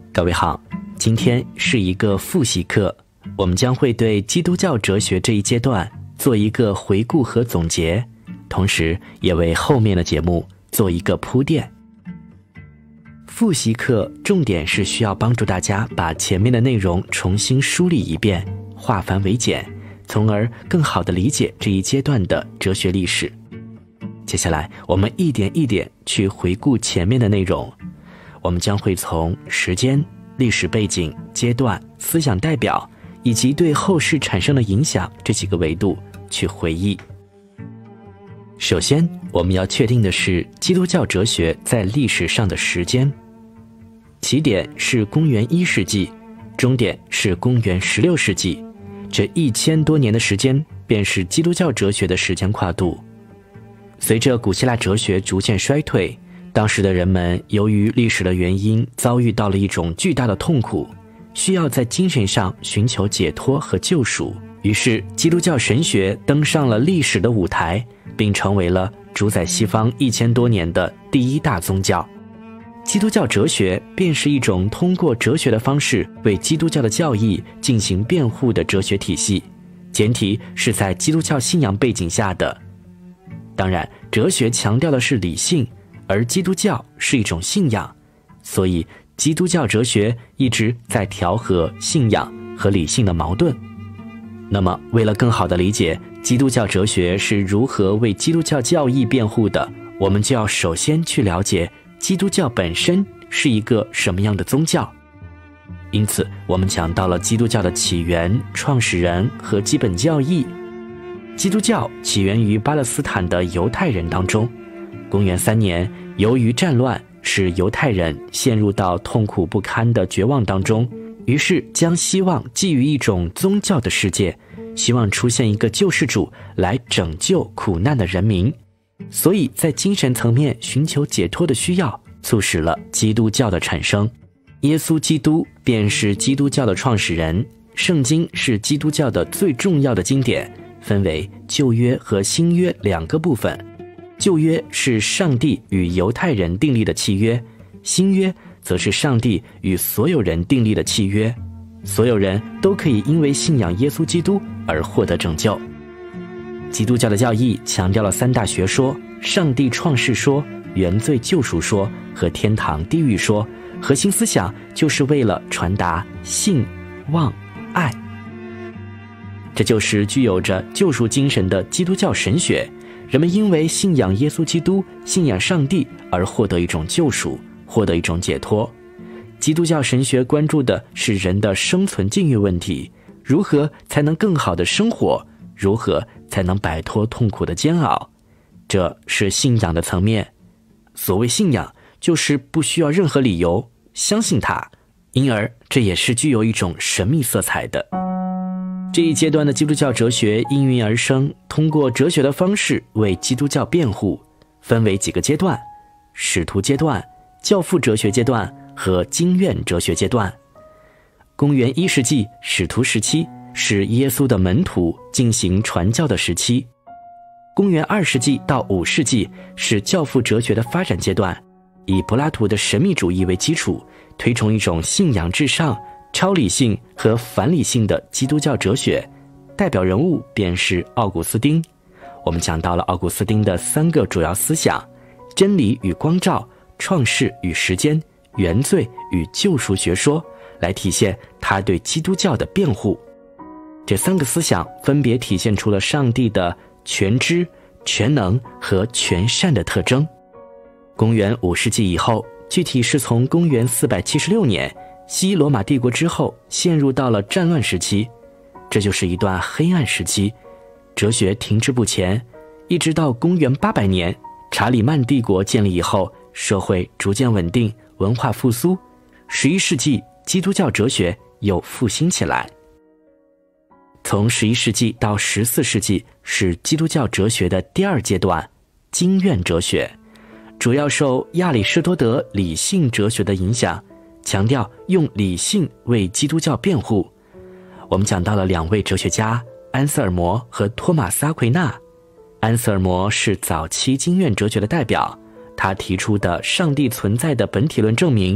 各位好，今天是一个复习课，我们将会对基督教哲学这一阶段做一个回顾和总结，同时也为后面的节目做一个铺垫。复习课重点是需要帮助大家把前面的内容重新梳理一遍，化繁为简，从而更好地理解这一阶段的哲学历史。接下来我们一点一点去回顾前面的内容，我们将会从时间、历史背景、阶段、思想代表以及对后世产生的影响这几个维度去回忆。首先我们要确定的是基督教哲学在历史上的时间，起点是公元1世纪，终点是公元16世纪，这1000多年的时间便是基督教哲学的时间跨度。随着古希腊哲学逐渐衰退，当时的人们由于历史的原因遭遇到了一种巨大的痛苦，需要在精神上寻求解脱和救赎，于是基督教神学登上了历史的舞台，并成为了主宰西方1000多年的第一大宗教。基督教哲学便是一种通过哲学的方式为基督教的教义进行辩护的哲学体系，前提是在基督教信仰背景下的。当然，哲学强调的是理性，而基督教是一种信仰，所以基督教哲学一直在调和信仰和理性的矛盾。那么，为了更好地理解基督教哲学是如何为基督教教义辩护的，我们就要首先去了解基督教本身是一个什么样的宗教。因此，我们讲到了基督教的起源、创始人和基本教义。基督教起源于巴勒斯坦的犹太人当中。公元3年，由于战乱使犹太人陷入到痛苦不堪的绝望当中，于是将希望寄予一种宗教的世界，希望出现一个救世主来拯救苦难的人民。所以在精神层面寻求解脱的需要，促使了基督教的产生。耶稣基督便是基督教的创始人，圣经是基督教的最重要的经典，分为旧约和新约两个部分。旧约是上帝与犹太人订立的契约，新约则是上帝与所有人订立的契约，所有人都可以因为信仰耶稣基督而获得拯救。基督教的教义强调了3大学说：上帝创世说、原罪救赎说和天堂地狱说。核心思想就是为了传达信、望、爱。这就是具有着救赎精神的基督教神学，人们因为信仰耶稣基督、信仰上帝而获得一种救赎，获得一种解脱。基督教神学关注的是人的生存境遇问题，如何才能更好的生活，如何才能摆脱痛苦的煎熬，这是信仰的层面。所谓信仰，就是不需要任何理由相信它，因而这也是具有一种神秘色彩的。这一阶段的基督教哲学应运而生，通过哲学的方式为基督教辩护，分为几个阶段：使徒阶段、教父哲学阶段和经院哲学阶段。公元1世纪使徒时期是耶稣的门徒进行传教的时期。公元2世纪到5世纪是教父哲学的发展阶段，以柏拉图的神秘主义为基础，推崇一种信仰至上、超理性和反理性的基督教哲学，代表人物便是奥古斯丁。我们讲到了奥古斯丁的3个主要思想：真理与光照、创世与时间、原罪与救赎学说，来体现他对基督教的辩护。这3个思想分别体现出了上帝的全知、全能和全善的特征。公元5世纪以后，具体是从公元476年西罗马帝国之后，陷入到了战乱时期，这就是一段黑暗时期，哲学停滞不前，一直到公元800年查理曼帝国建立以后，社会逐渐稳定，文化复苏。11世纪基督教哲学又复兴起来。从11世纪到14世纪是基督教哲学的第2阶段，经院哲学，主要受亚里士多德理性哲学的影响，强调用理性为基督教辩护。我们讲到了2位哲学家安瑟尔摩和托马斯·阿奎那。安瑟尔摩是早期经院哲学的代表，他提出的上帝存在的本体论证明，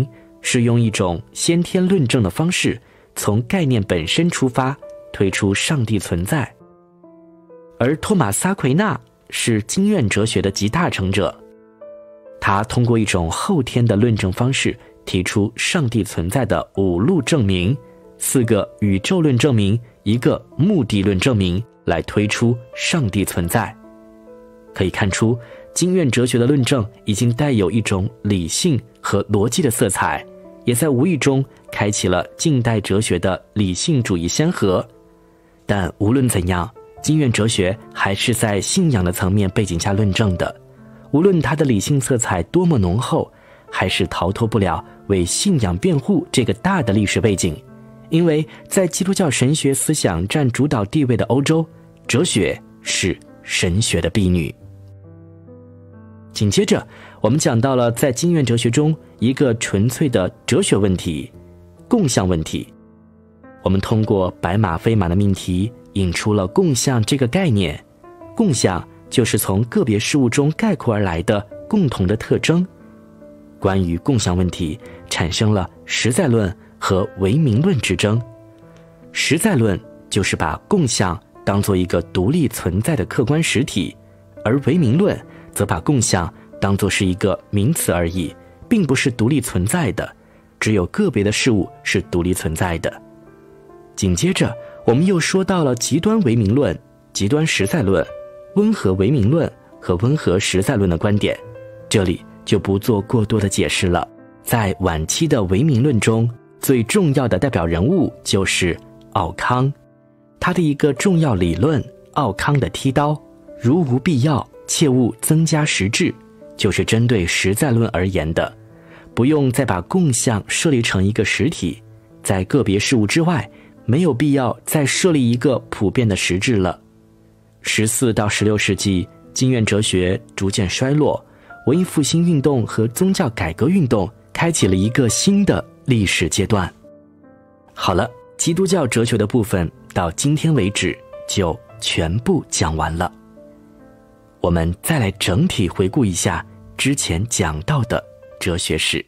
是用一种先天论证的方式，从概念本身出发，推出上帝存在。而托马斯·阿奎那是经验哲学的集大成者，他通过一种后天的论证方式，提出上帝存在的5路证明，4个宇宙论证明，1个目的论证明，来推出上帝存在。可以看出，经验哲学的论证已经带有一种理性和逻辑的色彩，也在无意中开启了近代哲学的理性主义先河。但无论怎样，经验哲学还是在信仰的层面背景下论证的，无论它的理性色彩多么浓厚，还是逃脱不了为信仰辩护这个大的历史背景。因为在基督教神学思想占主导地位的欧洲，哲学是神学的婢女。紧接着，我们讲到了在经验哲学中一个纯粹的哲学问题——共相问题。我们通过白马非马的命题引出了共相这个概念。共相就是从个别事物中概括而来的共同的特征。关于共相问题，产生了实在论和唯名论之争。实在论就是把共相当作一个独立存在的客观实体，而唯名论则把共相当作是一个名词而已，并不是独立存在的，只有个别的事物是独立存在的。紧接着，我们又说到了极端唯名论、极端实在论、温和唯名论和温和实在论的观点，这里就不做过多的解释了。在晚期的唯名论中，最重要的代表人物就是奥康，他的一个重要理论奥康的剃刀，如无必要切勿增加实质，就是针对实在论而言的，不用再把共相设立成一个实体，在个别事物之外没有必要再设立一个普遍的实质了。14到16世纪，经验哲学逐渐衰落，文艺复兴运动和宗教改革运动开启了一个新的历史阶段。好了，基督教哲学的部分到今天为止就全部讲完了。我们再来整体回顾一下之前讲到的哲学史。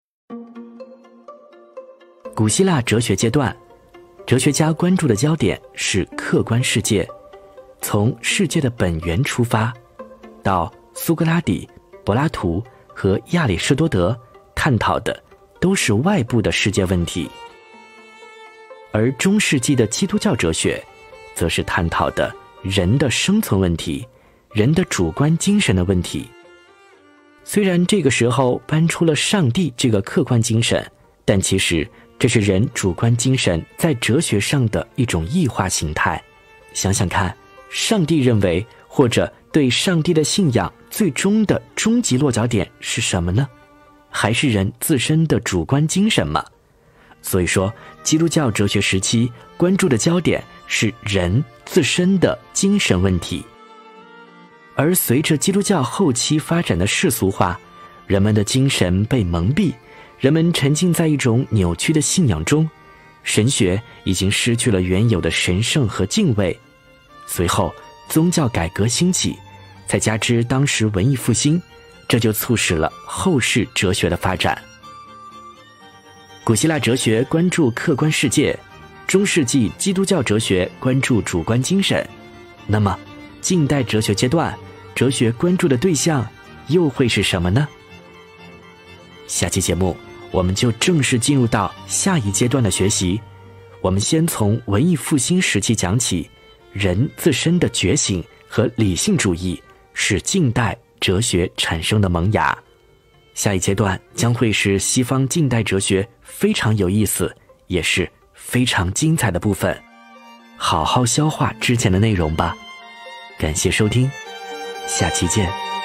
古希腊哲学阶段，哲学家关注的焦点是客观世界，从世界的本源出发，到苏格拉底、柏拉图和亚里士多德探讨的都是外部的世界问题。而中世纪的基督教哲学则是探讨的人的生存问题，人的主观精神的问题。虽然这个时候搬出了上帝这个客观精神，但其实这是人主观精神在哲学上的一种异化形态。想想看，上帝认为或者对上帝的信仰最终的终极落脚点是什么呢？还是人自身的主观精神吗？所以说，基督教哲学时期关注的焦点是人自身的精神问题。而随着基督教后期发展的世俗化，人们的精神被蒙蔽，人们沉浸在一种扭曲的信仰中，神学已经失去了原有的神圣和敬畏。随后宗教改革兴起，再加之当时文艺复兴，这就促使了后世哲学的发展。古希腊哲学关注客观世界，中世纪基督教哲学关注主观精神。那么近代哲学阶段，哲学关注的对象又会是什么呢？下期节目我们就正式进入到下一阶段的学习。我们先从文艺复兴时期讲起，人自身的觉醒和理性主义是近代哲学产生的萌芽。下一阶段将会是西方近代哲学非常有意思，也是非常精彩的部分。好好消化之前的内容吧。感谢收听，下期见。